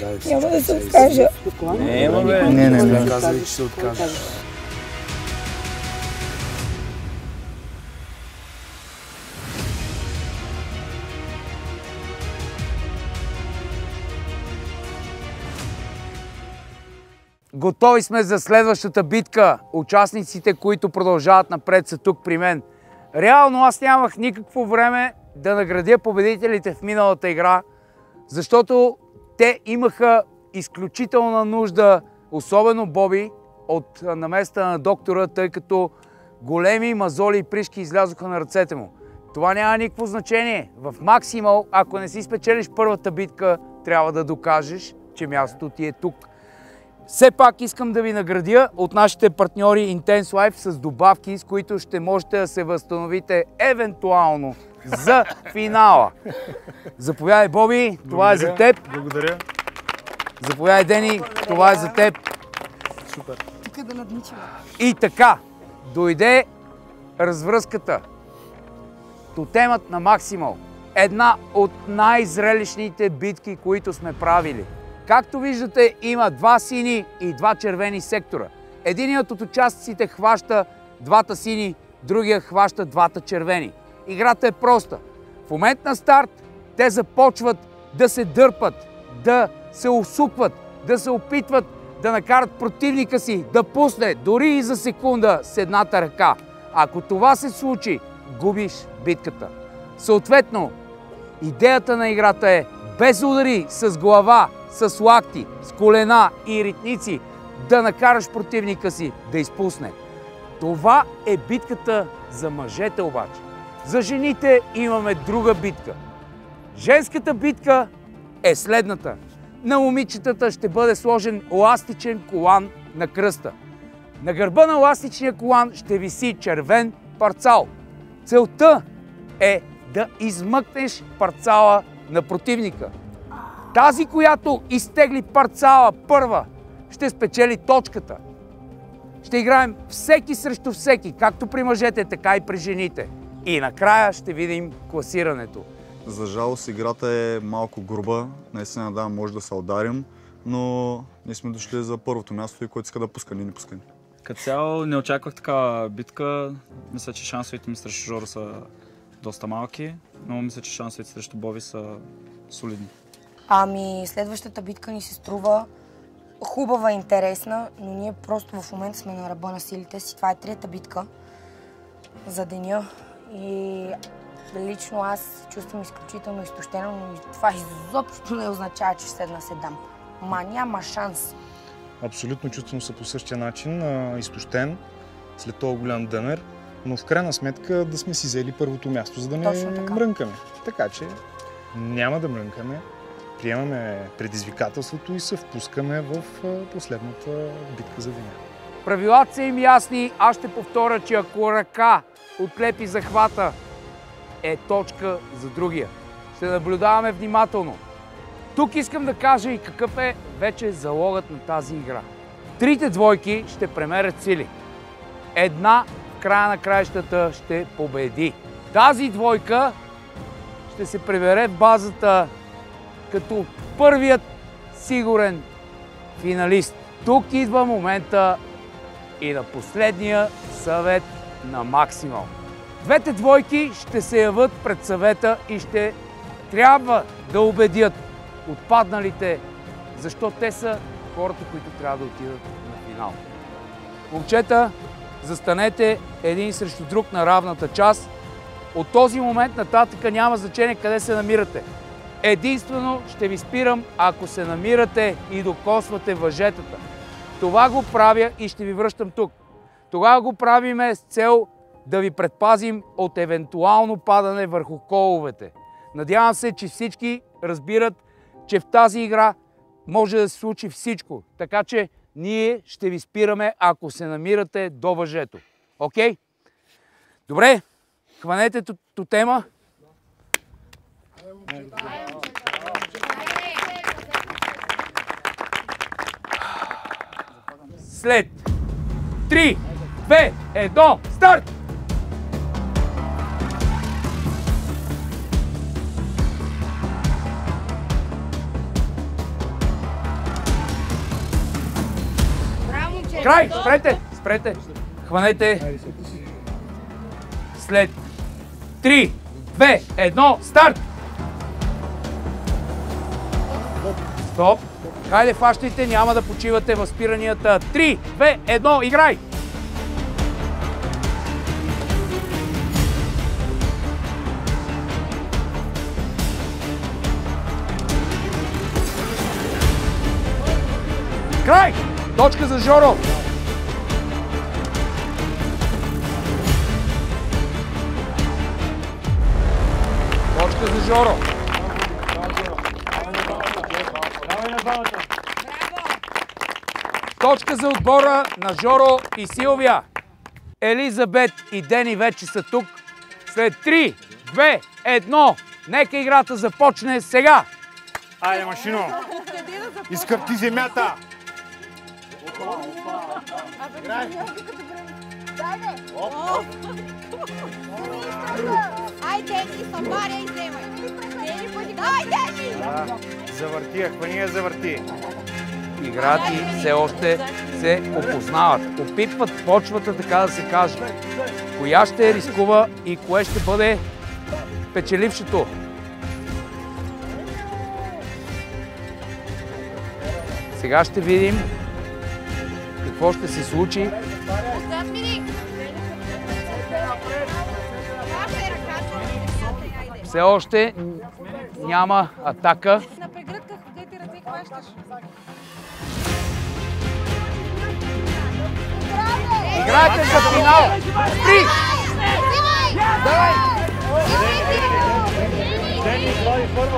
Няма да се откажа. Не, бе. Не. Казвай, че се откажа. Готови сме за следващата битка. Участниците, които продължават напред, са тук при мен. Реално аз нямах никакво време да наградя победителите в миналата игра, защото те имаха изключителна нужда, особено Боби, от наместа на доктора, тъй като големи мазоли и пришки излязоха на ръцете му. Това няма никакво значение. В Максимал, ако не си спечелиш първата битка, трябва да докажеш, че мястото ти е тук. Все пак искам да ви наградя от нашите партньори Intense Life с добавки, с които ще можете да се възстановите евентуално за финала. Заповядай, Боби, това е за теб. Благодаря. Заповядай, Дени, това е за теб. Супер. Тук да надничаме. И така, дойде развръзката. Тотемът на Максимал. Една от най-зрелищните битки, които сме правили. Както виждате, има два сини и два червени сектора. Единият от участниците хваща двата сини, другия хваща двата червени. Играта е проста. В момент на старт те започват да се дърпат, да се усукват, да се опитват да накарат противника си да пусне дори и за секунда с едната ръка. Ако това се случи, губиш битката. Съответно, идеята на играта е без удари с глава, с лакти, с колена и ритници да накараш противника си да изпусне. Това е битката за мъжете обаче. За жените имаме друга битка. Женската битка е следната. На момичетата ще бъде сложен еластичен колан на кръста. На гърба на еластичния колан ще виси червен парцал. Целта е да измъкнеш парцала на противника. Тази, която изтегли парцала първа, ще спечели точката. Ще играем всеки срещу всеки, както при мъжете, така и при жените. И накрая ще видим класирането. За жалост играта е малко груба, наистина да, може да се ударим, но ние сме дошли за първото място и който иска да пуска, ние не пускаме. Като цяло не очаквах такава битка. Мисля, че шансовете ми срещу Жоро са доста малки, но мисля, че шансовете срещу Боби са солидни. Ами, следващата битка ни се струва хубава и интересна, но ние просто в момента сме на ръба на силите си. Това е трета битка за деня и лично аз чувствам изключително изтощена, но това изобщо не означава, че ще седна се дам. Няма шанс. Абсолютно чувствам се по същия начин, изтощен след този голям дънер, но в крайна сметка да сме си взели първото място, за да не мрънкаме. Така че няма да мрънкаме, приемаме предизвикателството и се впускаме в последната битка за деня. Правилата са им ясни. Аз ще повторя, че ако ръка отлепи захвата, е точка за другия. Ще наблюдаваме внимателно. Тук искам да кажа и какъв е вече залогът на тази игра. Трите двойки ще премерят сили. Една в края на краищата ще победи. Тази двойка ще се прибере в базата като първият сигурен финалист. Тук идва момента и на последния съвет на Максимал. Двете двойки ще се яват пред съвета и ще трябва да убедят отпадналите, защо те са хората, които трябва да отидат на финал. Момчета, застанете един срещу друг на равната част. От този момент нататък няма значение къде се намирате. Единствено ще ви спирам, ако се намирате и докосвате въжетата. Това го правя и ще ви връщам тук. Тогава го правиме с цел да ви предпазим от евентуално падане върху коловете. Надявам се, че всички разбират, че в тази игра може да се случи всичко. Така че ние ще ви спираме, ако се намирате до въжето. Окей? Добре, хванете тотема. След 3, 2, 1, старт! Край! Спрете! Спрете! Хванете! След 3, 2, 1, старт! Стоп! Хайде, фащайте, няма да почивате в спиранията. 3, 2, 1, играй! Край! Точка за Жоро! Точка за Жоро! Точка за отбора на Жоро и Силвия. Елизабет и Дени вече са тук. След 3, 2, 1, нека играта започне сега! Айде, машино! Изкърти земята! Ай, Дени, събаря и вземай. Дай, Дени! Завърти я, хвани я, завърти. Играти все още се опознават. Опитват почвата, така да се каже. Коя ще рискува и кое ще бъде печелившото. Сега ще видим какво ще се случи. Все още няма атака. На прегръдка, къде ти ръце хващаш? Играйте за финал! Три! Давай! Дени, излади първо!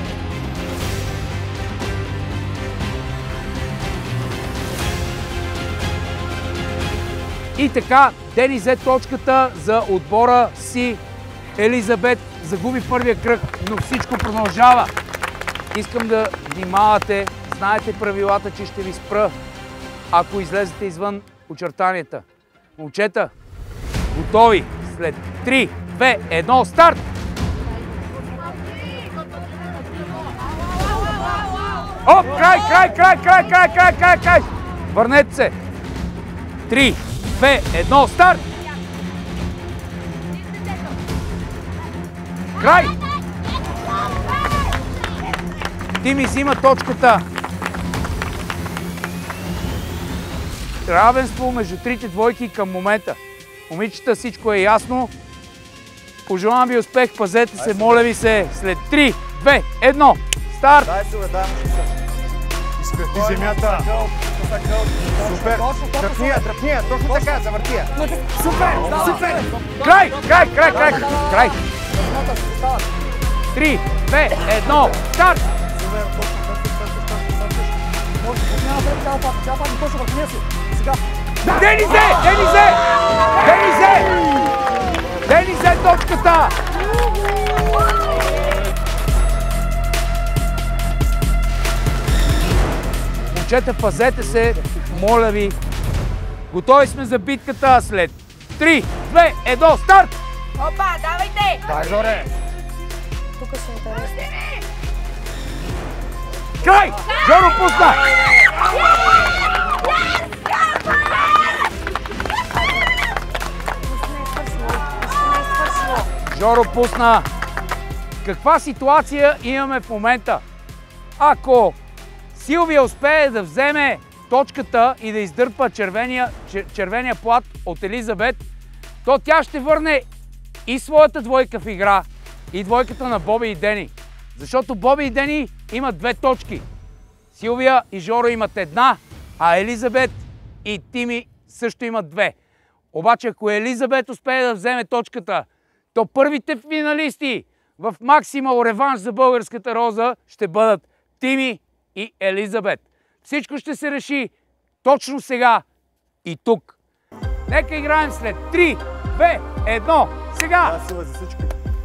И така, Дени взе точката за отбора си. Елизабет загуби първия кръг, но всичко продължава. Искам да внимавате, знаете правилата, че ще ви спра, ако излезете извън очертанията. Момчета, готови? След 3, 2, 1, старт! Оп, край! Върнете се! 3, 2, 1, старт! Край! Тими взима точката. Равенство между трите двойки към момента. Момичета, всичко е ясно. Пожелавам ви успех, пазете се, моля ви се. След 3, 2, 1, старт! Дай се, дай изкърти земята. Супер! Тръпни я, точно така, завърти я. Супер! Край! 3, 2, 1, старт! Дени взе точката! Момчета, пазете се, моля ви. Готови сме за битката след 3, 2, 1, старт! Опа, давайте! Дай, Жоре! Тук ще интересно. Край! Жоро пусна! Жоро пусна. Каква ситуация имаме в момента? Ако Силвия успее да вземе точката и да издърпа червения плат от Елизабет, то тя ще върне и своята двойка в игра, и двойката на Боби и Дени. Защото Боби и Дени имат 2 точки. Силвия и Жоро имат 1, а Елизабет и Тими също имат 2. Обаче ако Елизабет успее да вземе точката, то първите финалисти в Максимал реванш за българската роза ще бъдат Тими и Елизабет. Всичко ще се реши точно сега и тук. Нека играем след 3, 2, 1, сега! Дай сила за всички.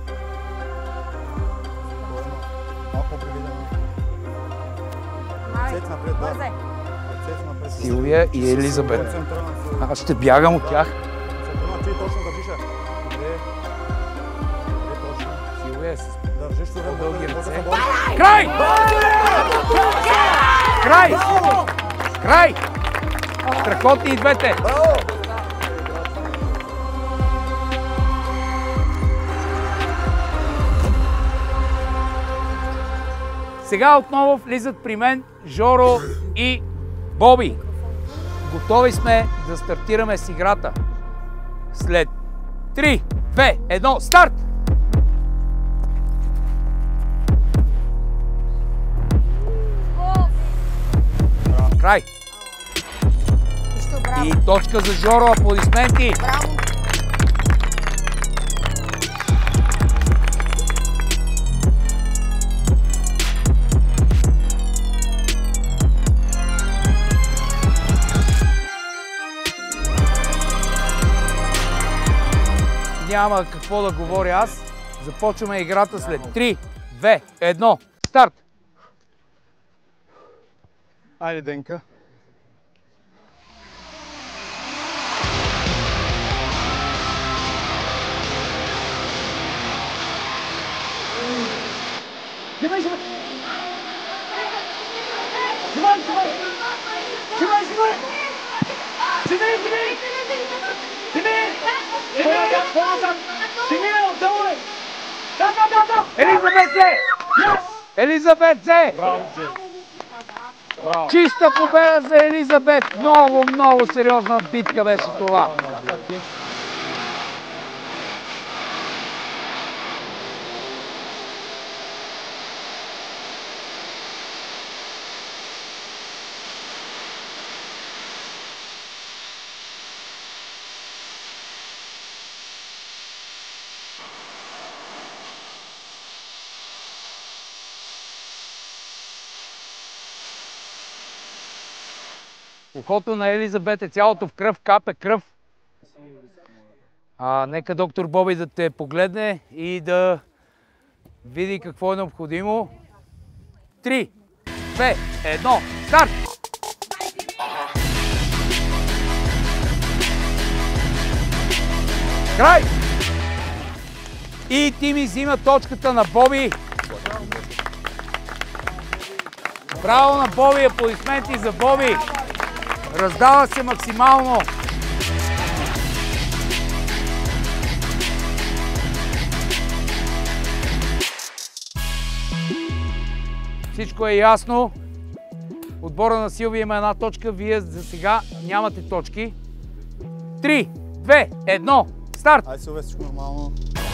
Малко по-привидено. Ръцете напред, да. Ръцете напред. Силвия и Елизабет. Концентрирана сила. Аз ще бягам от тях. Концентрирана, ти точно държиш. Добре. Добре, точно. Силвия е с Държиш се, дълги да ръце. се бори. Край! Край! Край! Страхотни и двете! Сега отново влизат при мен Жоро и Боби. Готови сме да стартираме с играта. След 3, 2, 1, старт! Край! И точка за Жоро, аплодисменти! Браво! Няма какво да говоря аз. Започваме играта след 3, 2, 1, старт! Айде, Денка. Елизабет Зе! Елизабет Зе! Чиста победа за Елизабет! Много, много сериозна битка беше това. Ухото на Елизабет е цялото в кръв, капе кръв. Нека доктор Боби да те погледне и да види какво е необходимо. 3, 2, 1, старт! Край! И Тими взима точката на Боби. Браво на Боби, аплодисменти за Боби! Раздава се максимално. Всичко е ясно. Отбора на Силвия има една точка, вие за сега нямате точки. 3, 2, 1, старт! Айде, Силвия, всичко нормално.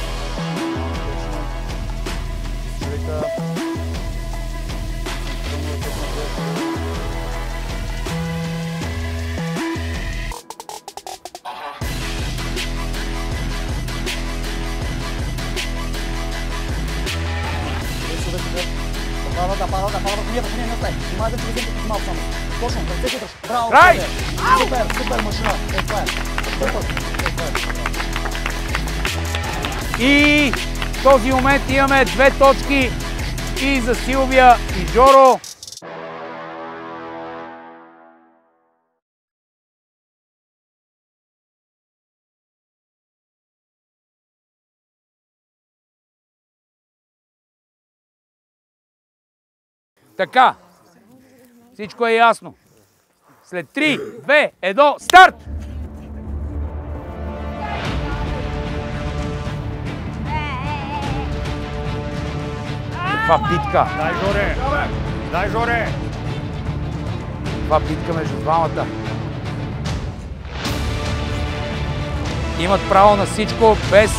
Край! Супер машина! И в този момент имаме 2 точки и за Силвия и Жоро. Така, всичко е ясно. След 3, 2, 1, старт! Каква битка! Дай, Жоре! Дай, Жоре! Каква битка между двамата. Имат право на всичко без...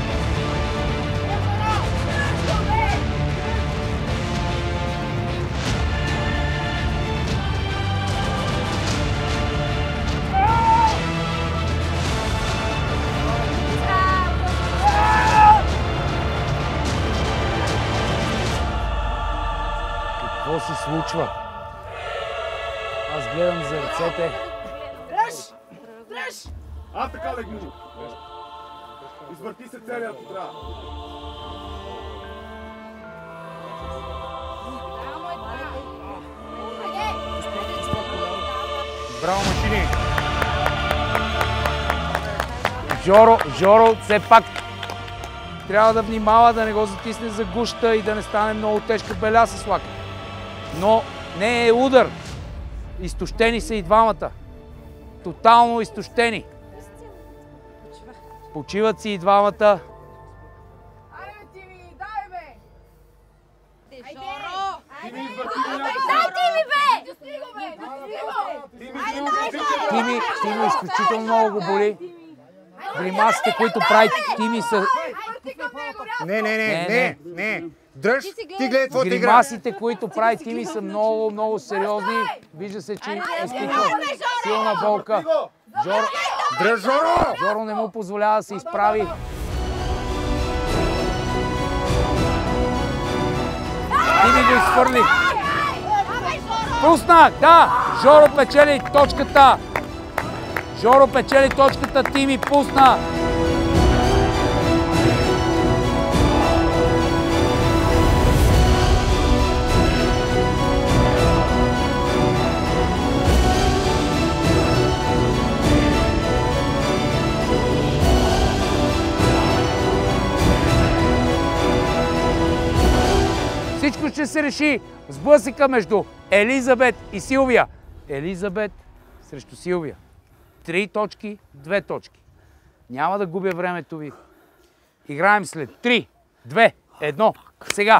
Какво се случва? Аз гледам за ръцете. Така легни. Извърти се целият удар. Браво, машини! Жоро все пак трябва да внимава да не го затисне за гуща и да не стане много тежка беля с лака. Но не е удар. Изтощени са и двамата. тотално изтощени. Почиват си и двамата. Тими изключително много го боли. Гримасите, които прави Тими са... Не. Дръж, ти гледай твоята игра. Гримасите, които прави Тими са много, много сериозни. Вижда се, че изпитва силна болка. Дръж, Жоро! Жоро не му позволява да се изправи. Тими го изхвърли. Пуснах, да! Жоро печели точката. Жоро печели точката, Тими пусна. Всичко ще се реши в сблъсъка между Елизабет и Силвия. Елизабет срещу Силвия. 3 точки, 2 точки. Няма да губя времето ви. Играем след 3, 2, 1. Сега.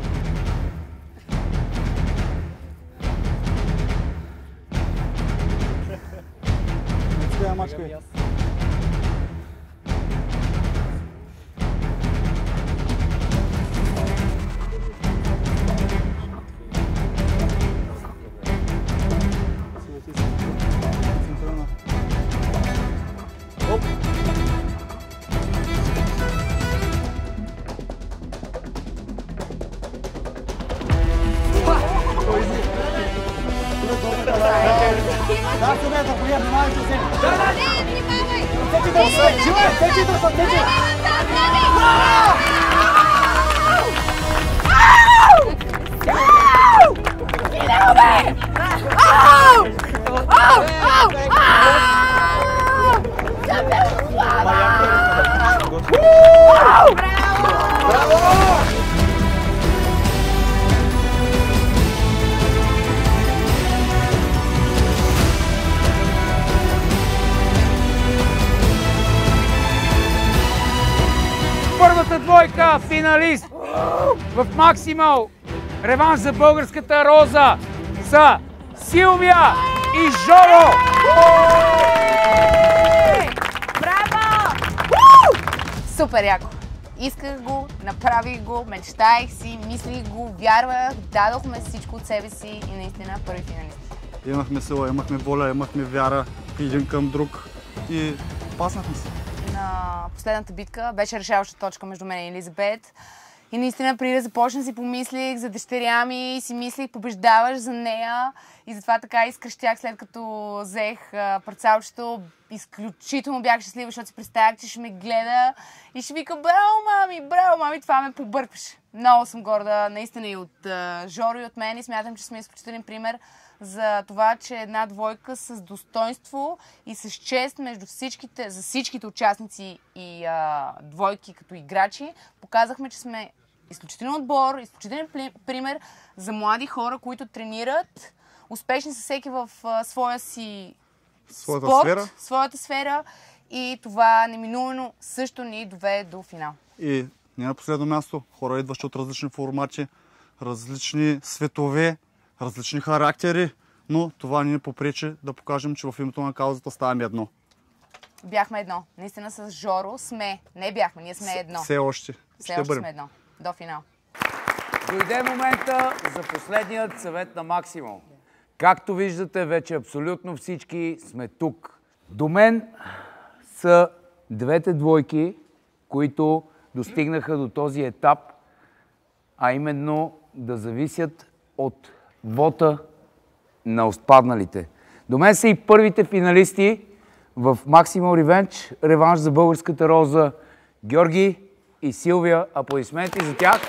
Първата двойка финалист в Максимал реванш за българската роза са Силвия и Жоро! Браво! Супер яко! Исках го, направих го, мечтаех си, мислих го, вярвах, дадохме всичко от себе си и наистина първи финалист. Имахме сила, имахме воля, имахме вяра един към друг и паснахме се. На последната битка беше решаваща точка между мен и Елизабет. И наистина преди да започна си помислих за дъщеря ми и си мислих побеждаваш за нея. И затова така изкръщях след като взех парцалчето. Изключително бях щастлива, защото си представях, че ще ме гледа и ще вика браво мами, това ме побъркваше. Много съм горда наистина и от Жоро и от мен и смятам, че сме изключителен пример за това, че една двойка с достоинство и с чест между всичките участници и двойки като играчи, показахме, че сме изключителен отбор, изключителен пример за млади хора, които тренират, успешни са всеки в своята сфера и това неминуемо също ни доведе до финал. И не на последно място, хора идващи от различни формати, различни светове, различни характери, но това ни попречи да покажем, че в името на каузата ставаме едно. Бяхме едно. Наистина с Жоро сме. Не бяхме, ние сме едно. Все още. Все още сме едно. До финал. Дойде момента за последният съвет на Максимал. Както виждате, вече абсолютно всички сме тук. До мен са двете двойки, които достигнаха до този етап, а именно да зависят от вота на отпадналите. До мен са и първите финалисти в Maximal Revenge, реванш за българската роза, Георги и Силвия. Аплодисменти за тях.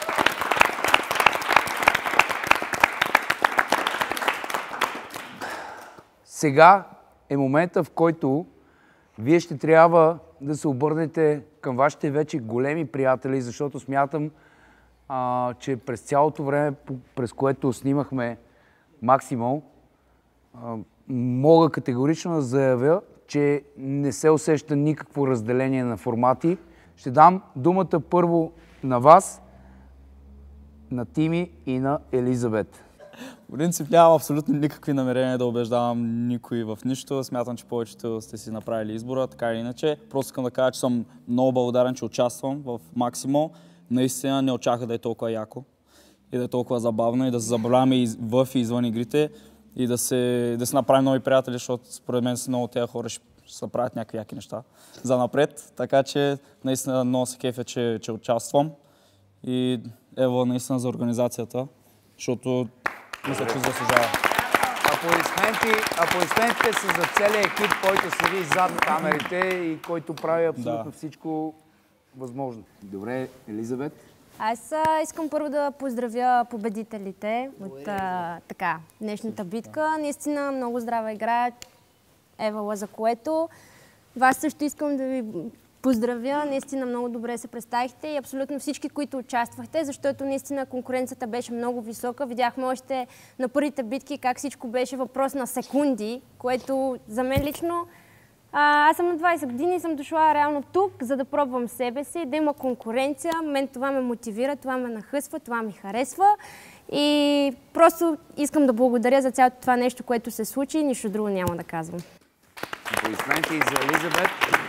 Сега е момента, в който вие ще трябва да се обърнете към вашите вече големи приятели, защото смятам, че през цялото време, през което снимахме Максимал, мога категорично да заявя, че не се усеща никакво разделение на формати. Ще дам думата първо на вас, на Тими и на Елизабет. В принцип нямам абсолютно никакви намерения да убеждавам никой в нищо. Смятам, че повечето сте си направили избора, така или иначе. Просто искам да кажа, че съм много благодарен, че участвам в Максимо. Наистина не очаквах да е толкова яко и да е толкова забавно и да се забавляваме и в и извън игрите и да се направим нови приятели, защото според мен с много тези хора ще се правят някакви яки неща за напред. Така че наистина много се кефя, че участвам и ево наистина за организацията, защото мисля, че заслужава. Аплодисментите са за целия екип, който седи зад камерите и който прави абсолютно всичко възможно. Добре, Елизабет? Аз искам първо да поздравя победителите от днешната битка. Наистина много здрава игра, Евала, за което. Вас също искам да ви поздравя. Наистина много добре се представихте и абсолютно всички, които участвахте, защото наистина конкуренцията беше много висока. Видяхме още на първите битки как всичко беше въпрос на секунди, което за мен лично... Аз съм на 20 години и съм дошла реално тук, за да пробвам себе си, да има конкуренция. Мен това ме мотивира, това ме нахъсва, това ми харесва. И просто искам да благодаря за цялото това нещо, което се случи и нищо друго няма да казвам. Аплодисменти и за Елизабет.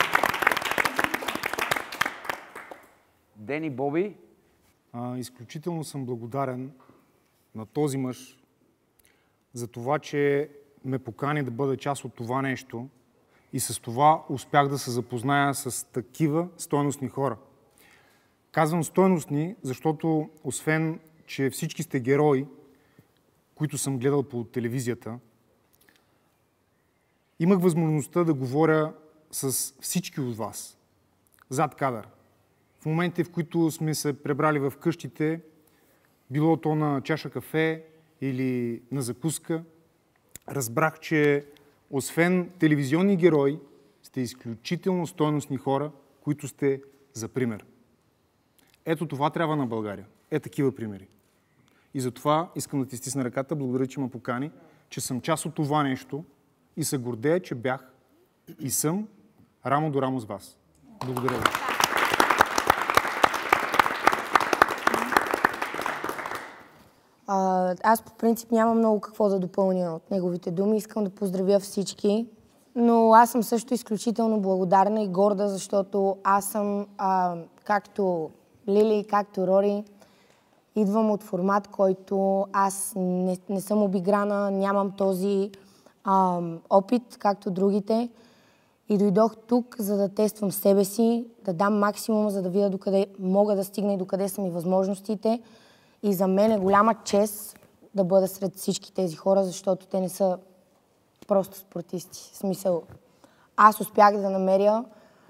Дени, Боби? Изключително съм благодарен на този мъж за това, че ме покани да бъда част от това нещо и с това успях да се запозная с такива стойностни хора. Казвам стойностни, защото освен, че всички сте герои, които съм гледал по телевизията, имах възможността да говоря с всички от вас зад кадър. В моментите, в които сме се пребрали в къщите, било то на чаша кафе или на закуска, разбрах, че освен телевизионни герои, сте изключително стойностни хора, които сте за пример. Ето това трябва на България. Такива примери. И затова искам да ти стисна ръката, благодаря, че ме покани, че съм част от това нещо и се гордея, че бях и съм рамо до рамо с вас. Благодаря ви. Аз по принцип нямам много какво да допълня от неговите думи. Искам да поздравя всички, но аз съм също изключително благодарна и горда, защото аз съм, както Лили, както Рори, идвам от формат, който аз не съм обиграна, нямам този опит, както другите. И дойдох тук, за да тествам себе си, да дам максимум, за да видя докъде мога да стигна и докъде са ми възможностите. И за мен е голяма чест да бъда сред всички тези хора, защото те не са просто спортисти. В смисъл, аз успях да намеря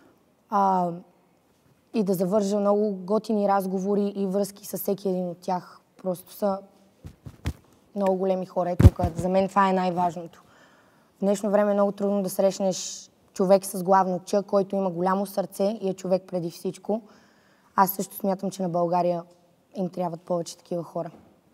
и да завържа много готини разговори и връзки с всеки един от тях. Просто са много големи хора. Тук за мен това е най-важното. В днешно време е много трудно да срещнеш човек с главно Ч, който има голямо сърце и е човек преди всичко. Аз също смятам, че на България им трябват повече такива хора.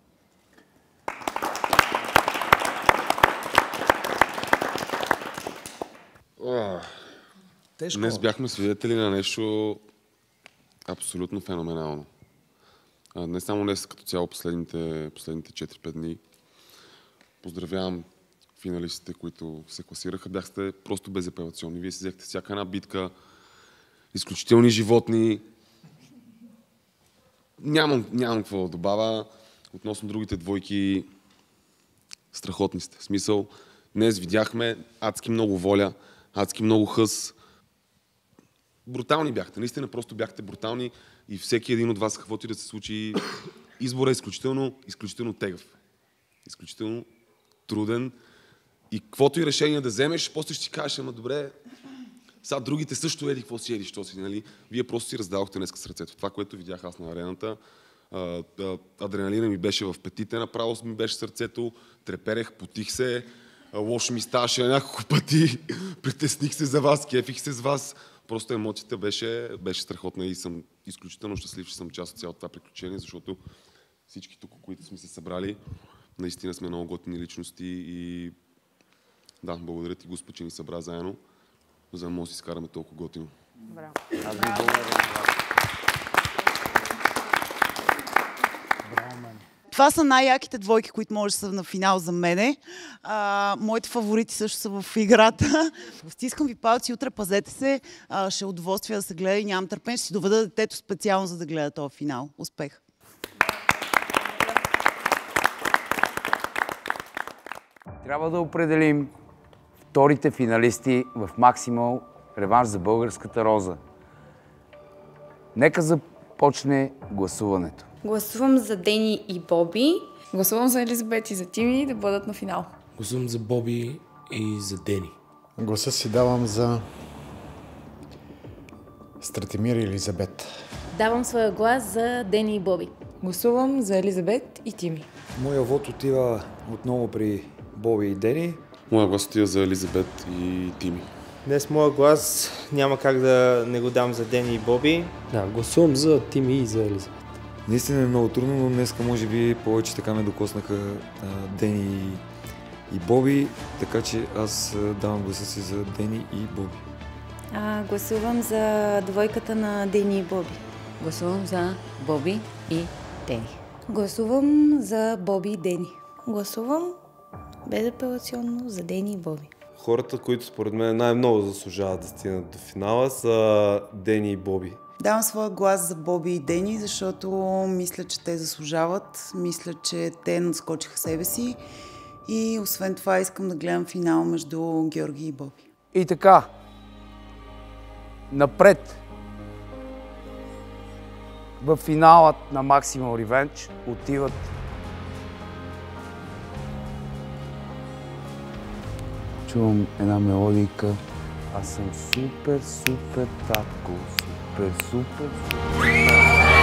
Днес бяхме свидетели на нещо абсолютно феноменално. Не само днес, като цяло последните 4-5 дни. Поздравявам финалистите, които се класираха. Бяхте просто безапелационни. Вие си взехте всяка една битка. Изключителни животни. Нямам какво да добавя. Относно другите двойки, страхотни сте. В смисъл, днес видяхме адски много воля, адски много хъс. Брутални бяхте. Наистина просто бяхте брутални и всеки един от вас, каквото и да се случи, изборът е изключително тегъв. Изключително труден. И каквото и решение да вземеш, после ще ти кажеш, ама добре, сега другите също еди какво си, що си, нали? Вие просто си раздадохте днес сърцето. Това, което видях аз на арената, адреналина ми беше в петите, направо ми беше сърцето, треперех, потих се, лошо ми ставаше няколко пъти, притесних се за вас, кефих се с вас. Просто емоцията беше страхотна и съм изключително щастлив, че съм част от цялото това приключение, защото всички тук, които сме се събрали, наистина сме много готини личности и Да, благодаря ти, Господ, че ни събра заедно, за да може да си изкараме толкова готино. Браво. Аз ви благодаря на вас. Това са най-яките двойки, които може да са на финал за мене. Моите фаворити също са в играта. Стискам ви палци, утре пазете се. Ще е удоволствие да се гледа и нямам търпение. Ще си доведа детето специално, за да гледа този финал. Успех! Трябва да определим вторите финалисти в Максимал реванш за българската роза. Нека започне гласуването. Гласувам за Дени и Боби. Гласувам за Елизабет и за Тими да бъдат на финал. Гласувам за Боби и за Дени. Гласа си давам за Стратимир и Елизабет. Давам своя глас за Дени и Боби. Гласувам за Елизабет и Тими. Моя вот отива отново при Боби и Дени. Моя глас отива за Елизабет и Тими. Днес моя глас няма как да не го дам за Дени и Боби. Да, гласувам за Тими и за Елизабет. Наистина е много трудно, но днеска може би повече така ме докоснаха Дени и Боби, така че аз давам гласа си за Дени и Боби. Гласувам за двойката на Дени и Боби. Гласувам за Боби и Дени. Гласувам за Боби и Дени. Гласувам безапелационно за Дени и Боби. Хората, които според мен най-много заслужават да стигнат до финала, са Дени и Боби. Давам своя глас за Боби и Дени, защото мисля, че те заслужават. Мисля, че те надскочиха себе си. И освен това искам да гледам финал между Георги и Боби. И така, напред в финалът на Maximal Revenge отиват чувам една мелодийка. Аз съм супер, супер татко. Супер, супер, супер.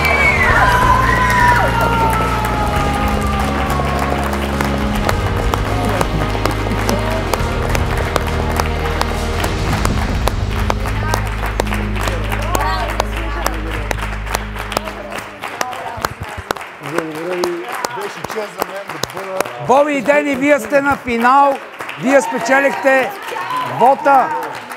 Боби и Дени, вие сте на финал. Вие спечелихте вота.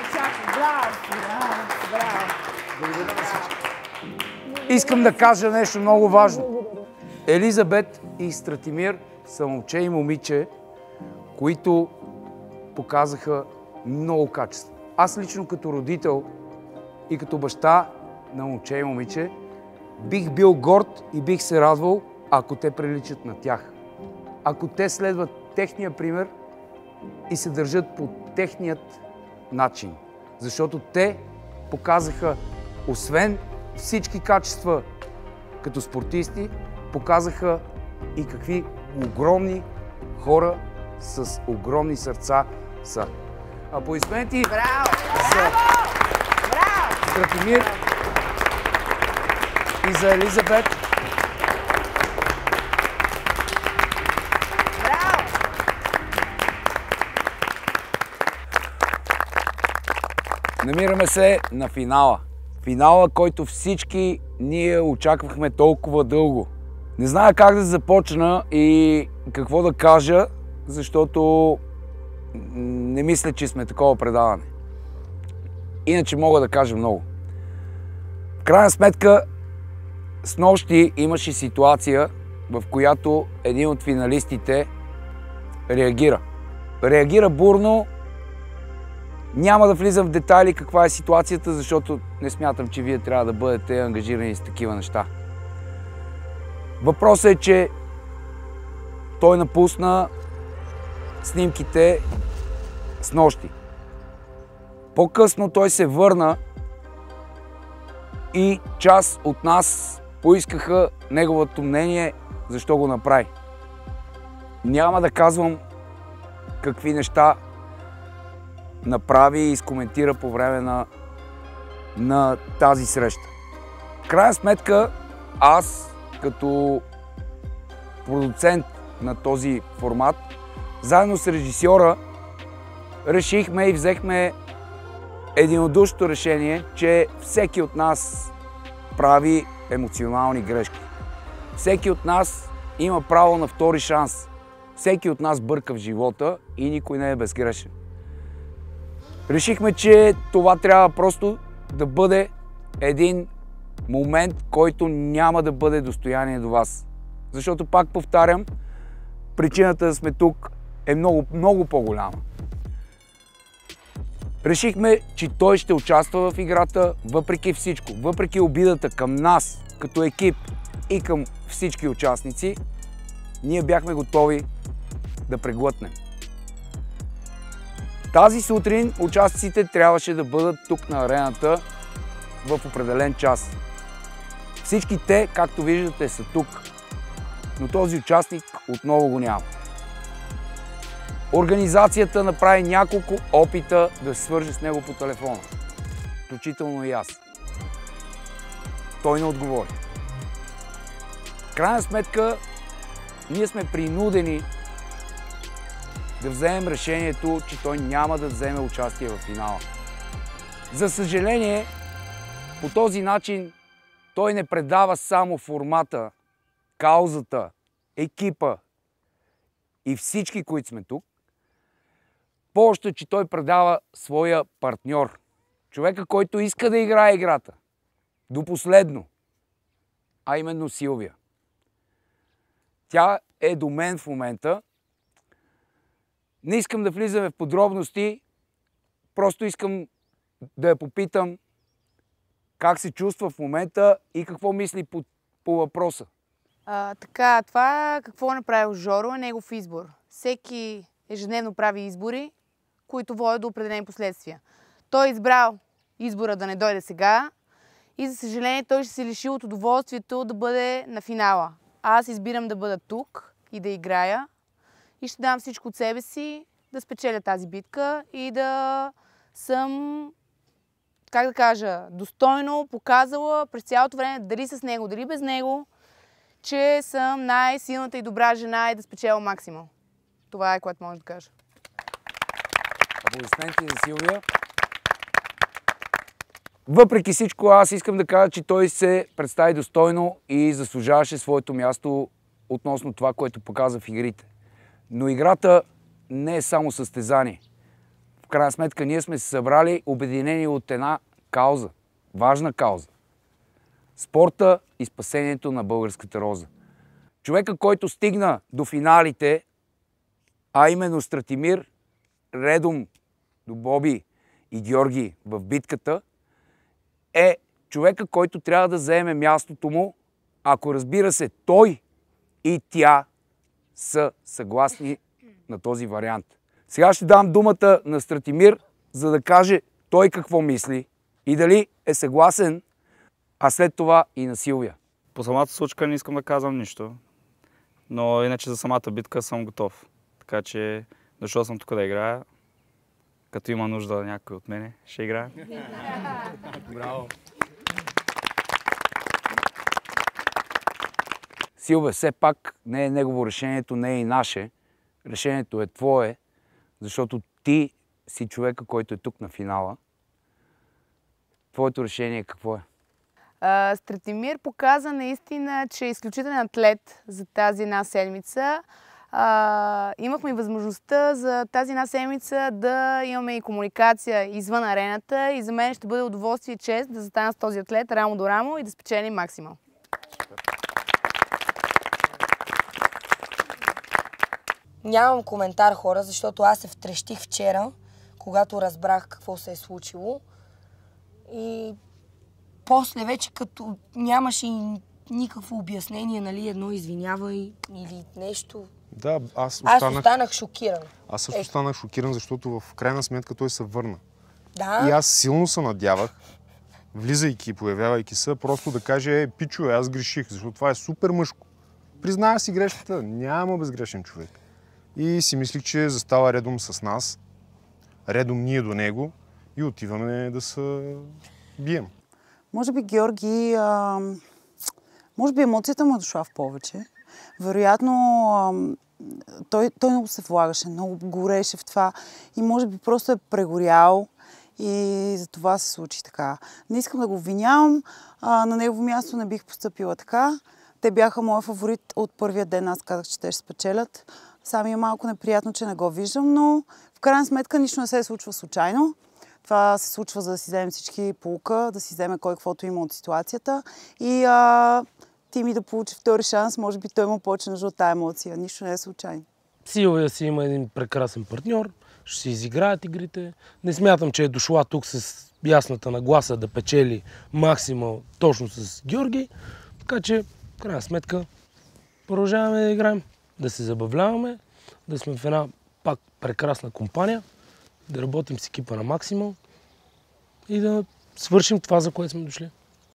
Искам да кажа нещо много важно. Елизабет и Стратимир са момче и момиче, които показаха много качества. Аз лично като родител и като баща на момче и момиче бих бил горд и бих се радвал, ако те приличат на тях. Ако те следват техния пример и се държат по техният начин. Защото те показаха, освен всички качества като спортисти, показаха и какви огромни хора с огромни сърца са. Аплодисменти за Стратимир и за Елизабет. Намираме се на финала. Финала, който всички ние очаквахме толкова дълго. Не зная как да започна и какво да кажа, защото не мисля, че сме такова предаване. Иначе мога да кажа много. В крайна сметка, снощи имаше ситуация, в която един от финалистите реагира. Реагира бурно. Няма да влизам в детайли каква е ситуацията, защото не смятам, че вие трябва да бъдете ангажирани с такива неща. Въпросът е, че той напусна снимките снощи. По-късно той се върна и част от нас поискаха неговото мнение, защо го направи. Няма да казвам какви неща направи и изкоментира по време на тази среща. В крайна сметка, аз като продуцент на този формат, заедно с режисьора, решихме и взехме единодушното решение, че всеки от нас прави емоционални грешки. Всеки от нас има право на втори шанс. Всеки от нас бърка в живота и никой не е безгрешен. Решихме, че това трябва просто да бъде един момент, който няма да бъде достояние до вас. Защото, пак повтарям, причината да сме тук е много, много по-голяма. Решихме, че той ще участва в играта въпреки всичко, въпреки обидата към нас, като екип и към всички участници, ние бяхме готови да преглътнем. Тази сутрин участниците трябваше да бъдат тук на арената в определен час. Всички те, както виждате, са тук, но този участник отново го няма. Организацията направи няколко опита да се свърже с него по телефона, включително и аз. Той не отговори. В крайна сметка, ние сме принудени да вземем решението, че той няма да вземе участие в финала. За съжаление, по този начин той не предава само формата, каузата, екипа и всички, които сме тук. По-още, че той предава своя партньор. Човека, който иска да играе играта. До последно. А именно Силвия. Тя е до мен в момента. Не искам да влизаме в подробности. Просто искам да я попитам как се чувства в момента и какво мисли по въпроса. Така, това какво е направил Жоро е негов избор. Всеки ежедневно прави избори, които водят до определени последствия. Той е избрал избора да не дойде сега и за съжаление той ще се лиши от удоволствието да бъде на финала. Аз избирам да бъда тук и да играя и ще дам всичко от себе си да спечеля тази битка и да съм, как да кажа, достойно показала през цялото време, дали с него, дали без него, че съм най-силната и добра жена и да спечеля максимум. Това е, което може да кажа. Аплодисменти за Силвия. Въпреки всичко, аз искам да кажа, че той се представи достойно и заслужаваше своето място относно това, което показа в игрите. Но играта не е само състезание. В крайна сметка ние сме се събрали обединени от една кауза, важна кауза. Спорта и спасението на българската роза. Човека, който стигна до финалите, а именно Стратимир, редом до Боби и Георги в битката, е човека, който трябва да заеме мястото му, ако разбира се той и тя са съгласни на този вариант. Сега ще дам думата на Стратимир, за да каже той какво мисли и дали е съгласен, а след това и на Силвия. По самата случка не искам да казвам нищо, но иначе за самата битка съм готов. Така че дошъл съм тук да играя. Като има нужда някой от мене, ще играя. Браво! Силве, все пак не е негово решението, не е и наше. Решението е твое, защото ти си човека, който е тук на финала. Твоето решение какво е? Стратимир показа наистина, че е изключителен атлет за тази една седмица. Имахме и възможността за тази една седмица да имаме и комуникация извън арената и за мен ще бъде удоволствие и чест да застана с този атлет рамо до рамо и да спечелим максимум. Нямам коментар, хора, защото аз се втрещих вчера, когато разбрах какво се е случило. И после вече като нямаше и никакво обяснение, нали, едно извинявай или нещо. Да, аз останах шокиран. Аз също останах шокиран, защото в крайна сметка той се върна. Да. И аз силно се надявах, влизайки, появявайки се, просто да каже, пичове, аз греших, защото това е супер мъжко. Призная си грешката, няма безгрешен човек. И си мислих, че застава редом с нас, редом ние до него и отиваме да се бием. Може би Георги, може би емоцията му е дошла в повече. Вероятно, той много се влагаше, много гореше в това и може би просто е прегорял и за това се случи така. Не искам да го обвинявам, на негово място не бих постъпила така. Те бяха моя фаворит от първия ден, аз казах, че те ще спечелят. Сами е малко неприятно, че не го виждам, но в крайна сметка нищо не се случва случайно. Това се случва, за да си вземем всички поука, да си вземе кой каквото има от ситуацията и Тими да получи втори шанс. Може би той му повече нужда от тая емоция. Нищо не е случайно. Силвия си има един прекрасен партньор, ще си изиграят игрите. Не смятам, че е дошла тук с ясната нагласа да печели максимал точно с Георги. Така че, в крайна сметка, продължаваме да играем, да се забавляваме, да сме в една пак прекрасна компания, да работим с екипа на максимал и да свършим това, за което сме дошли.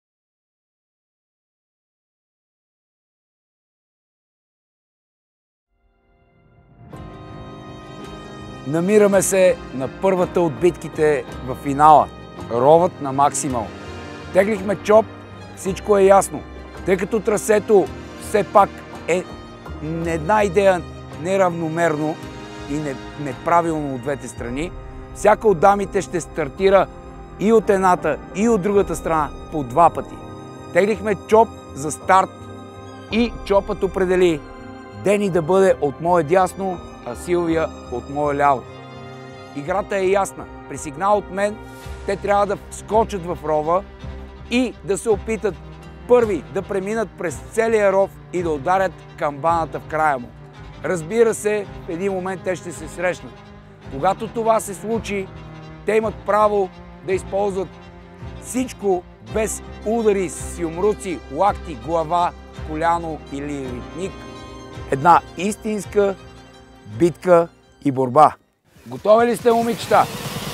Намираме се на първата от битките в финала. Ровът на максимал. Теглихме чоп, всичко е ясно. Тъй като трасето все пак е една идея неравномерно и неправилно от двете страни, всяка от дамите ще стартира и от едната, и от другата страна по 2 пъти. Теглихме чоп за старт и чопът определи Дени да бъде от мое дясно, а Силвия от мое ляво. Играта е ясна. При сигнал от мен те трябва да скочат в рова и да се опитат първи да преминат през целия ров и да ударят камбаната в края му. Разбира се, в един момент те ще се срещнат. Когато това се случи, те имат право да използват всичко без удари с юмруци, лакти, глава, коляно или ритник. Една истинска битка и борба. Готови ли сте, момичета?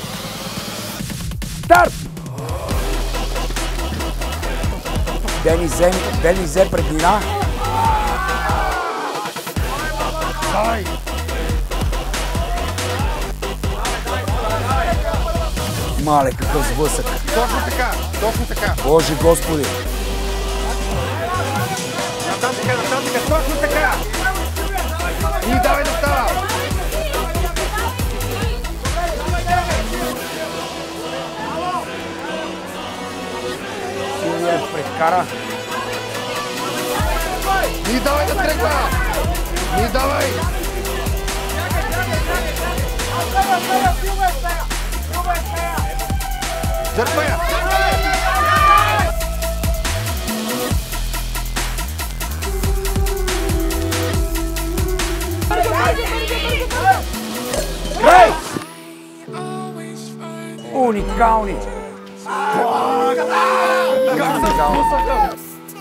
Старт! Дени взе преднина. Мале, какъв сблъсък. Точно така, точно така. Боже Господи. Нататък, точно така. И давай да става. Силвия прекара. И давай да тръгва. И давай. Дърпа я. Хей! Уникални! Как се спусаха?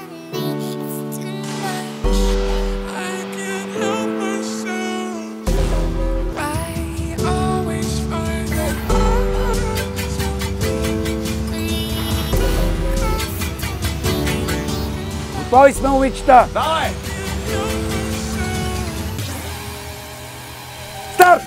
Готови сме, момичета! Давай! Старт!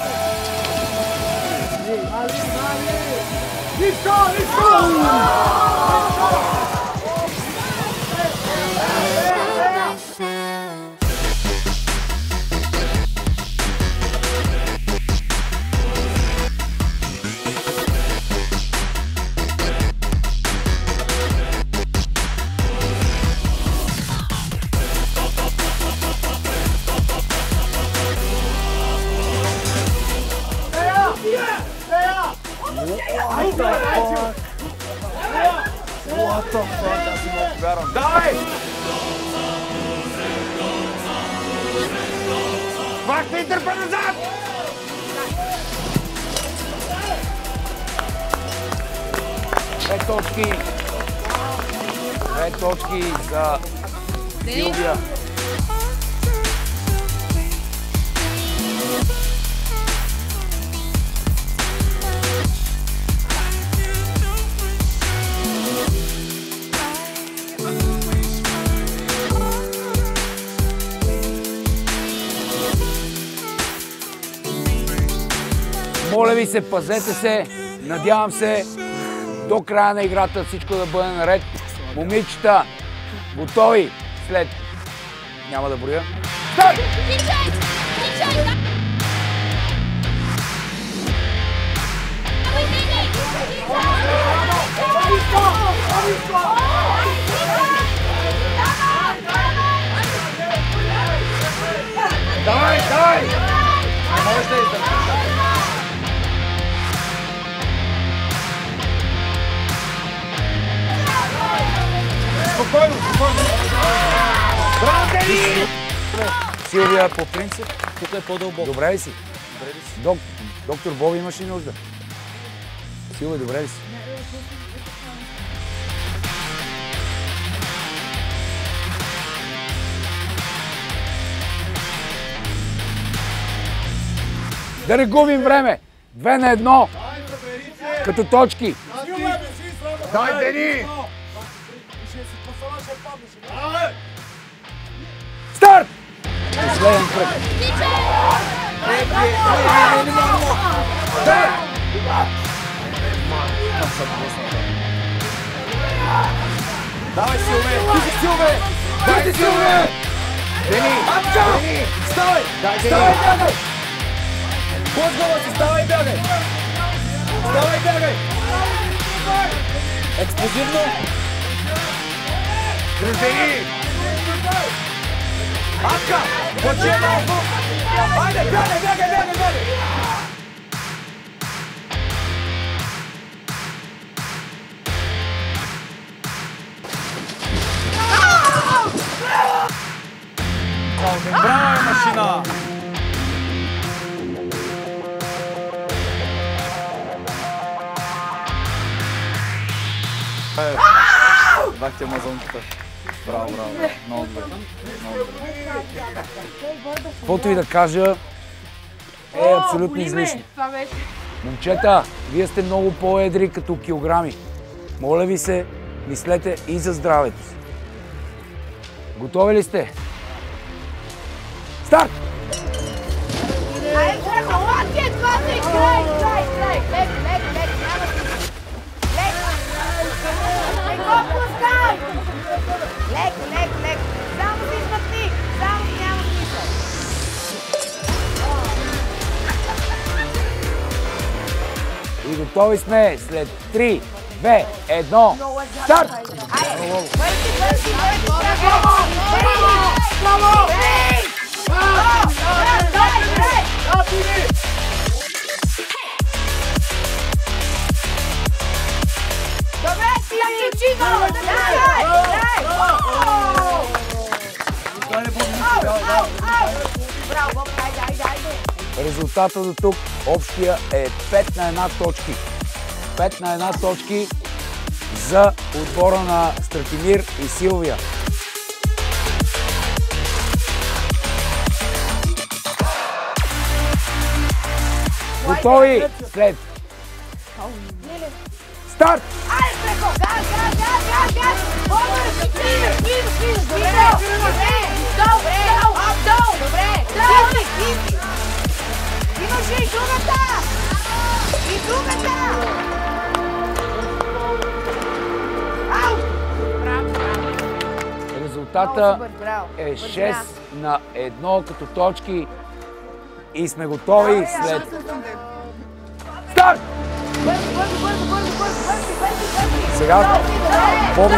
What the fuck? Аз не мога повярвам. Давай! Хваща и дърпа назад! Две точки за Силвия. Моля ви се, пазете се. Надявам се до края на играта всичко да бъде наред. Момичета, готови след... Няма да броя. Старт! Давай, давай! Не можеш да издържиш. Спокойно, спокойно. Браво, Дени! Силвия, по принцип. Тук е по-дълбоко. Добре ли си? Доктор Боби, имаш ли нужда? Силвия, добре ли си? Да не губим време! 2 на 1. Като точки. Дай, Дени! Старт! Последен кръг. Давай, Силве! Ти си Силве! Дай, Силве! Дени! Дени! Ставай! Ставай, бягай! Под гола си, ставай, бягай! Ставай, бягай! Експлозивно! Дени! Атка! Поче малко! Айде, бягай, бягай, бягай, бягай! Браво, машина! Бахте амазонката. Браво, браво. Много добре. Каквото и да кажа е абсолютно излишно. Момчета, вие сте много по-едри като килограми. Моля ви се, мислете и за здравето си. Готови ли сте? Старт! Леко. Само си измъкни. Само няма смисъл. И готови сме след 3, 2, 1, старт! Резултата до тук, общия е 5 на 1 точки. 5 на 1 точки за отбора на Стратимир и Силвия. Готови след старт! Айде, Преко! Газ! Добре! Имаше и другата! Резултата е 6 на 1 като точки и сме готови след старт! Сега Боби.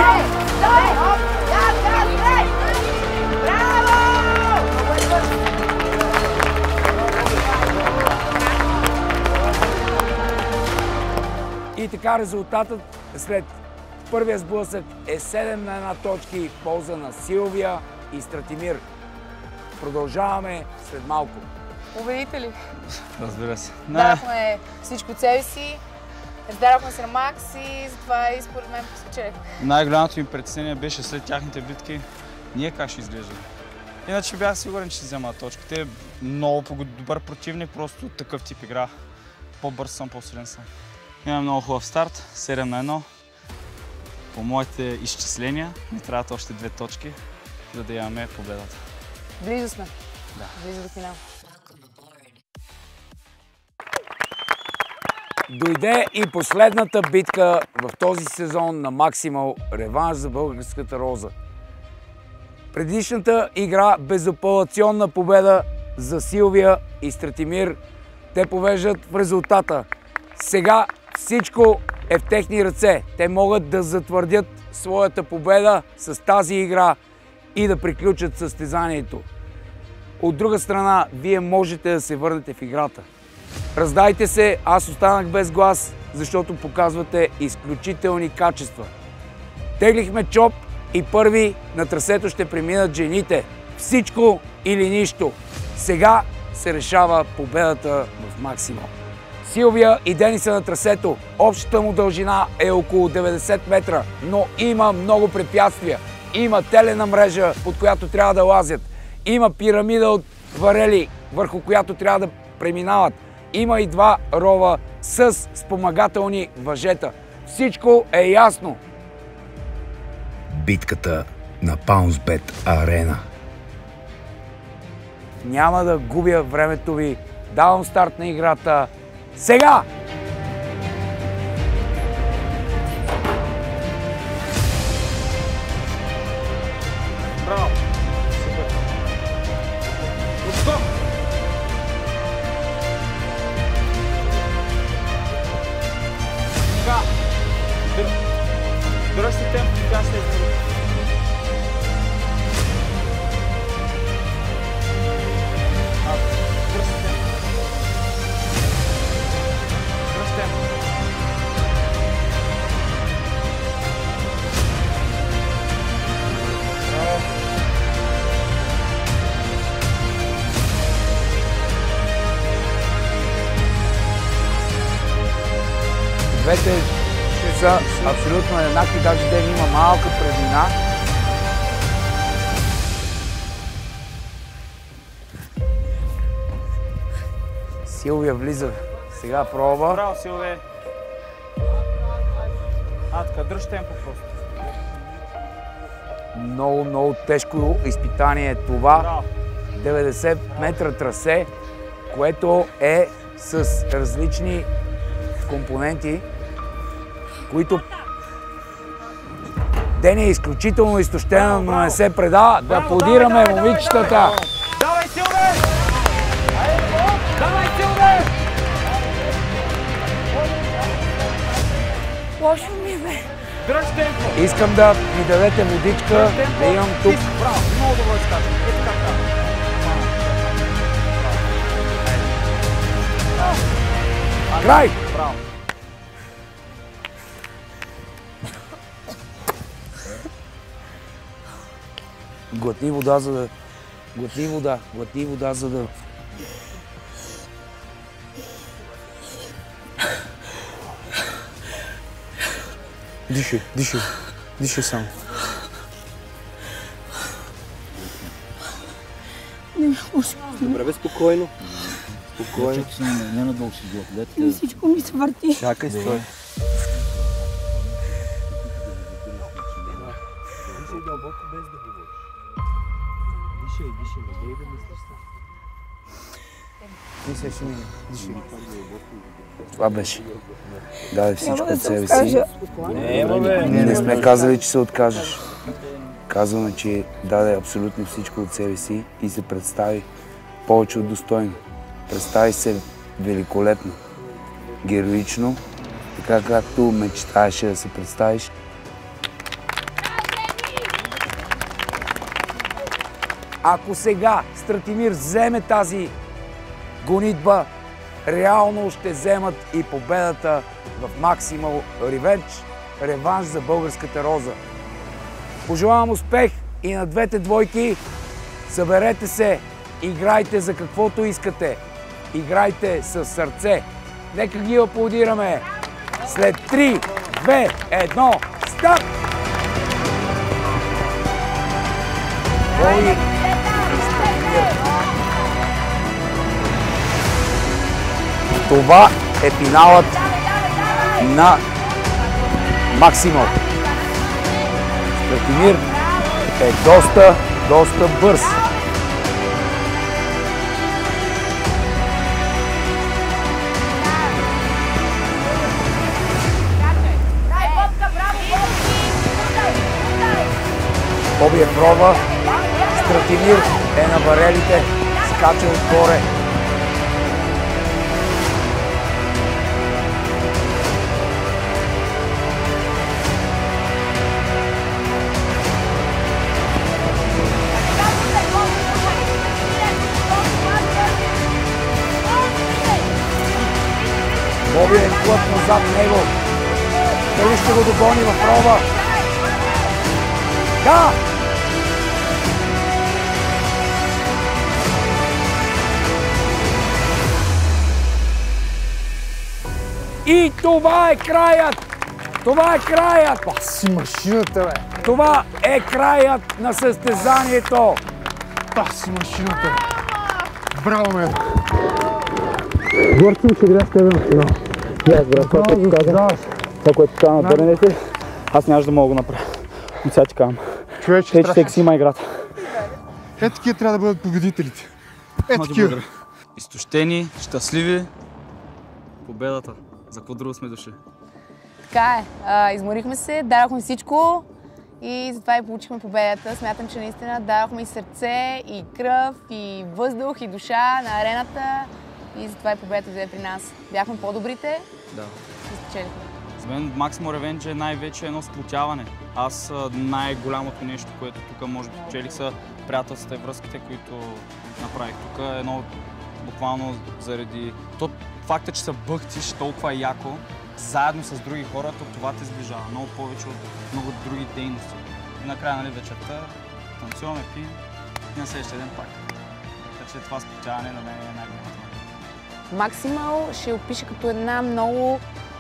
И така резултатът след първия сблъсък е 7 на 1 точки в полза на Силвия и Стратимир. Продължаваме след малко. Победите ли? Разбира се. Дадохме всичко от себе си, раздадохме се на макс и затова и според мен спечелих. Най-голямото ми притеснение беше след тяхните битки, ние как ще изглеждаме. Иначе бях сигурен, че ще взема точките. Много добър противник, просто такъв тип игра. По-бърз съм, по-силен съм. Имаме много хубав старт, 7 на 1. По моите изчисления ни трябват още 2 точки, за да имаме победата. Близо сме. Да. Близо до финал. Дойде и последната битка в този сезон на Максимал, реванш за българската роза. Предишната игра безапелационна победа за Силвия и Стратимир. Те повеждат в резултата. Сега всичко е в техни ръце. Те могат да затвърдят своята победа с тази игра и да приключат състезанието. От друга страна, вие можете да се върнете в играта. Раздайте се, аз останах без глас, защото показвате изключителни качества. Теглихме чоп и първи на трасето ще преминат жените. Всичко или нищо. Сега се решава победата в Максимал. Силвия и Дени са на трасето. Общата му дължина е около 90 метра, но има много препятствия. Има телена мрежа, под която трябва да лазят. Има пирамида от варели, върху която трябва да преминават. Има и 2 рова с спомагателни въжета. Всичко е ясно. Битката на PounceBet Arena. Няма да губя времето ви. Давам старт на играта. Сега! Браво! Супер! Отскок! Така. Дръжте темпо, така ще измерим. Двете са абсолютно еднакви, даже Дени има малка преднина. Силвия влиза. Сега пробва. Браво, Силвия. Така, дръж темпо просто. Много тежко изпитание е това. Браво. 90 метра трасе, което е с различни компоненти, които Дени е изключително изтощена, но не се предава. Да аплодираме момичетата! Давай, Силве! Давай, Силве! Лошо ми бе. Дръж темпо! Искам да ми дадете водичка, да имам тук. Браво, много добро изкачване. Ето така. Край! Браво! Глътни вода, за да... Глътни вода, за да... Дишай само. Добре, бе, спокойно. Спокойно. Няма да си глътне. Всичко ми се върти. Чакай, стой. Дишай дълбоко, без да говориш. Дишай, не дей да мислиш само. Дишай. Това беше. Даде всичко от себе си. Ние не сме казали, че се откажеш. Казваме, че даде абсолютно всичко от себе си и се представи повече от достойно. Представи се великолепно, героично, така както мечтаеше да се представиш. Ако сега Стратимир вземе тази гонитба, реално ще вземат и победата в Максимал реванш за българската роза. Пожелавам успех и на двете двойки. Съберете се, играйте за каквото искате. Играйте със сърце. Нека ги аплодираме. След 3, 2, 1, старт! Боби и Стратимир. Това е финалът на Максимал. Стратимир е доста бърз. Боби е пробва. Стратимир е на варелите, скача отгоре. Боби е плътно зад него. Дали ще го догони в рова? Да! И това е краят! Това е краят! Това си машината, бе! Това е краят на състезанието! Това си машината! Браво, мен! Горцем ще играя с тебе на финал. Аз, брат, това, което казвам на дърнете, аз нямаш да мога да го направя. От сега ти казвам. Човече, всеки си има играта. Ето такива трябва да бъдат победителите. Ето такива. Изтощени, щастливи. Победата. За какво друго сме дошли? Така е. Изморихме се, дадохме всичко и затова и получихме победата. Смятам, че наистина дадохме и сърце, и кръв, и въздух, и душа на арената. И затова и победата взе при нас. Бяхме по-добрите Да. и спечелихме. За мен Maximo Revenge е най-вече едно сплотяване. Аз най-голямото нещо, което тук може би спечелих, са приятелствата и връзките, които направих тук. Едно буквално заради факта, че се бъхтиш толкова яко, заедно с други хора, това те сближава много повече от много други дейности. И накрая, нали, вечерта танцуваме, пием и на следващия ден пак. Така че това сплотяване на мен е най-голямото. Maximal ще опише като една много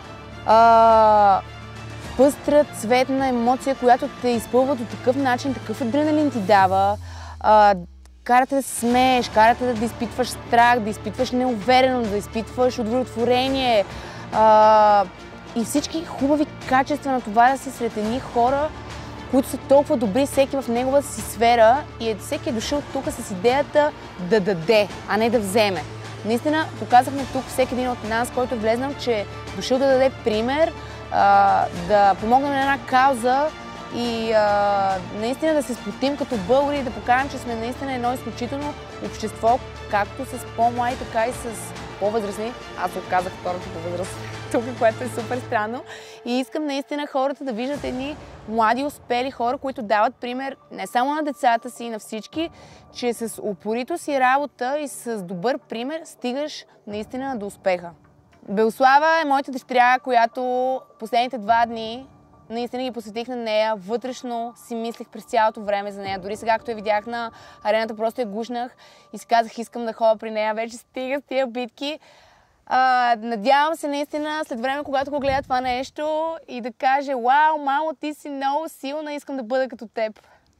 пъстра, цветна емоция, която те изпълва до такъв начин, такъв адреналин ти дава. Карате да се смееш, карате да изпитваш страх, да изпитваш неувереност, да изпитваш удовлетворение. И всички хубави качества на това да си сред едни хора, които са толкова добри, всеки в неговата си сфера и всеки е дошъл тук с идеята да даде, а не да вземе. Наистина показахме тук всеки един от нас, който е влезнал, че е дошъл да даде пример, да помогнем на една кауза и наистина да се сплотим като българи и да покажем, че сме наистина едно изключително общество, както с по-млади, така и с по-възрастни. Аз се отказах второто по възраст тук, което е супер странно. И искам наистина хората да виждат едни млади, успели хора, които дават пример не само на децата си и на всички, че с упоритост и работа и с добър пример стигаш наистина до успеха. Белослава е моята дъщеря, която последните 2 дни наистина ги посветих на нея, вътрешно си мислех през цялото време за нея. Дори сега, като я видях на арената, просто я гушнах и си казах, искам да ходя при нея. Вече стига с тия битки. Надявам се наистина след време, когато го гледа това нещо и да каже, вау, мамо, ти си много силна, искам да бъда като теб.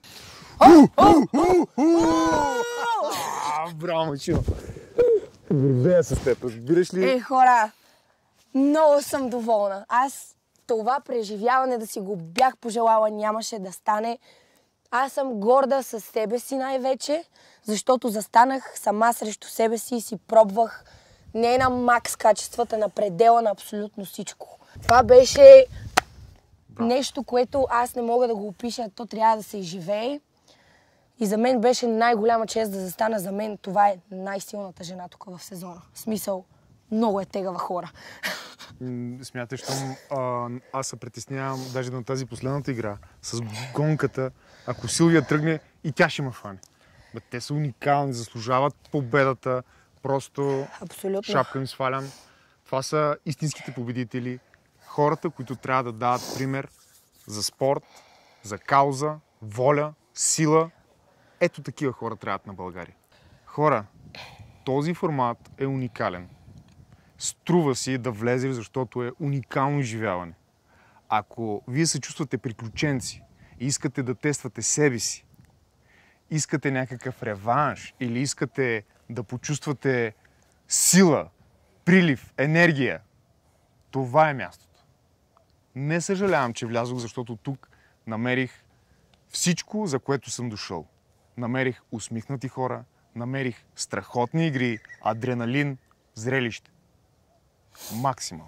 Браво, Мачино! Гордея с теб, разбираш ли? Хора, много съм доволна. Аз това преживяване да си го бях пожелала нямаше да стане. Аз съм горда със себе си най-вече, защото застанах сама срещу себе си и си пробвах не на макс качествата, на предела на абсолютно всичко. Това беше нещо, което аз не мога да го опиша, то трябва да се изживее. И за мен беше най-голяма чест да застана. За мен това е най-силната жена тук в сезона. В смисъл, много е тегава хора. Смятай, щом аз се притеснявам даже на тази последната игра с гонката, ако Силвия тръгне и тя ще ме фане. Те са уникални, заслужават победата, просто абсолютно. Шапка им свалям. Това са истинските победители, хората, които трябва да дават пример за спорт, за кауза, воля, сила. Ето такива хора трябват на България. Хора, този формат е уникален. Струва си да влезе, защото е уникално изживяване. Ако вие се чувствате приключенци и искате да тествате себе си, искате някакъв реванш или искате да почувствате сила, прилив, енергия, това е мястото. Не съжалявам, че влязох, защото тук намерих всичко, за което съм дошъл. Намерих усмихнати хора, намерих страхотни игри, адреналин, зрелище. Максимал.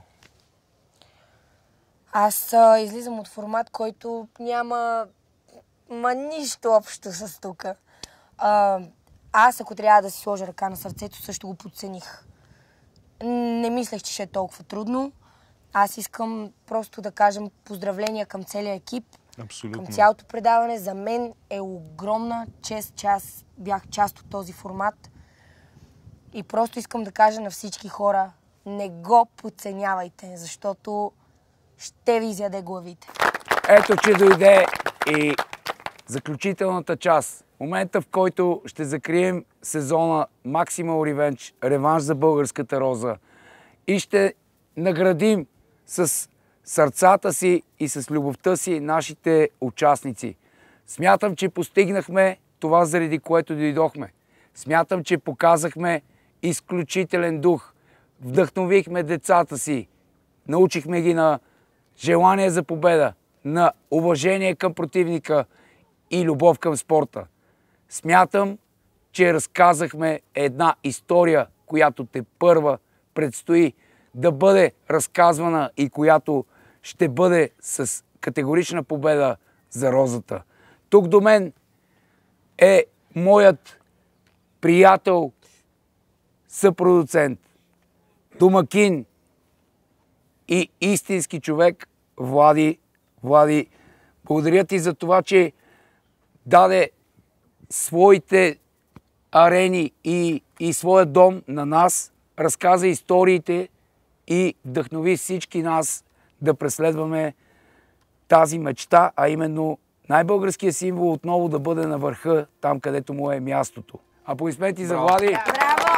Аз излизам от формат, който няма нищо общо с тук. Аз, ако трябва да си сложа ръка на сърцето, също го подцених. Не мислех, че ще е толкова трудно. Аз искам просто да кажем поздравления към целия екип. Абсолютно. Към цялото предаване. За мен е огромна чест, че аз бях част от този формат. И просто искам да кажа на всички хора, не го подценявайте, защото ще ви изяде главите. Ето, че дойде и заключителната част, момента, в който ще закрием сезона Maximal Revenge, реванш за българската роза и ще наградим с сърцата си и с любовта си нашите участници. Смятам, че постигнахме това, заради което дойдохме. Смятам, че показахме изключителен дух. Вдъхновихме децата си. Научихме ги на желание за победа, на уважение към противника и любов към спорта. Смятам, че разказахме една история, която тепърва предстои да бъде разказвана и която ще бъде с категорична победа за розата. Тук до мен е моят приятел, съпродуцент, домакин и истински човек Влади. Влади, благодаря ти за това, че даде своите арени и своя дом на нас, разказа историите и вдъхнови всички нас да преследваме тази мечта, а именно най-българският символ отново да бъде на върха, там където му е мястото. Аплодисменти за Влади! Браво!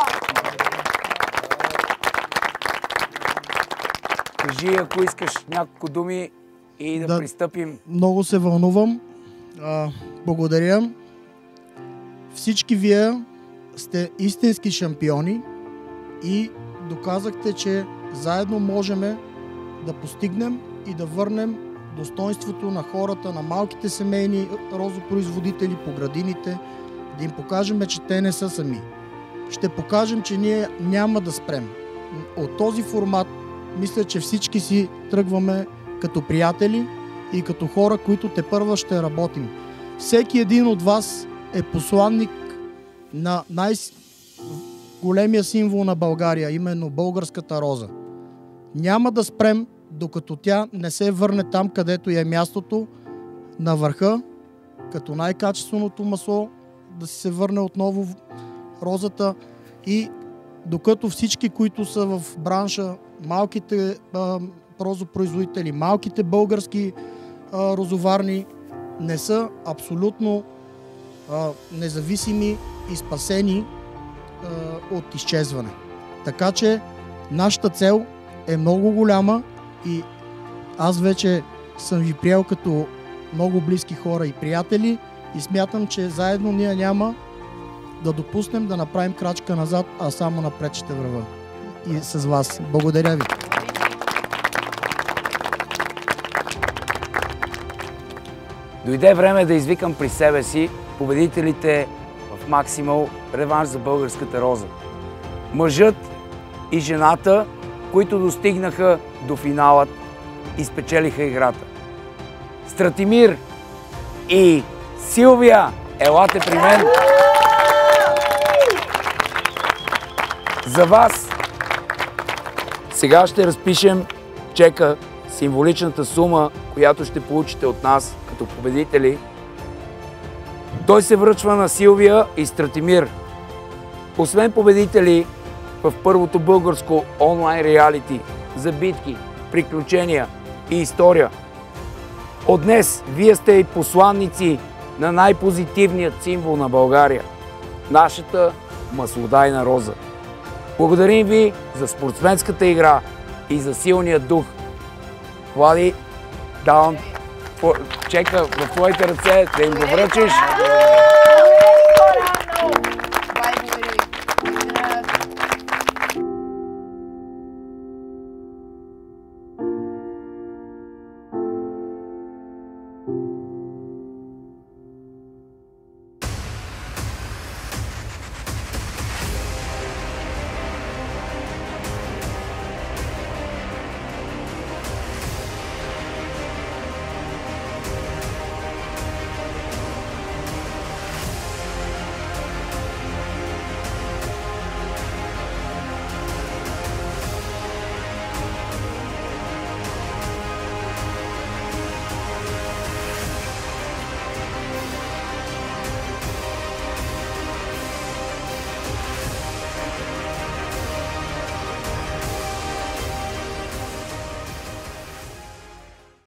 Кажи, ако искаш няколко думи и да пристъпим. Много се вълнувам. Благодаря. Всички вие сте истински шампиони и доказахте, че заедно можем да постигнем и да върнем достойнството на хората, на малките семейни розопроизводители по градините, да им покажем, че те не са сами. Ще покажем, че ние няма да спрем. От този формат мисля, че всички си тръгваме като приятели и като хора, които тепърва ще работим. Всеки един от вас е посланник на най-големия символ на България, именно българската роза. Няма да спрем, докато тя не се върне там, където е мястото, на върха, като най-качественото масло, да си се върне отново розата и докато всички, които са в бранша, малките розопроизводители, малките български розоварни, не са абсолютно независими и спасени от изчезване. Така че нашата цел е много голяма и аз вече съм ви приел като много близки хора и приятели и смятам, че заедно ние няма да допуснем да направим крачка назад, а само напред ще върва. И с вас. Благодаря ви. Дойде време да извикам при себе си победителите в Maximal реванш за българската роза. Мъжът и жената, които достигнаха до финалът и спечелиха играта. Стратимир и Силвия, елате при мен. За вас сега ще разпишем чека, символичната сума, която ще получите от нас като победители. Той се връчва на Силвия и Стратимир. Освен победители в първото българско онлайн реалити за битки, приключения и история, от днес вие сте и посланници на най-позитивният символ на България – нашата маслодайна роза. Благодарим ви за спортсменската игра и за силния дух. Влади, давам чека в твоите ръце да им го връчиш.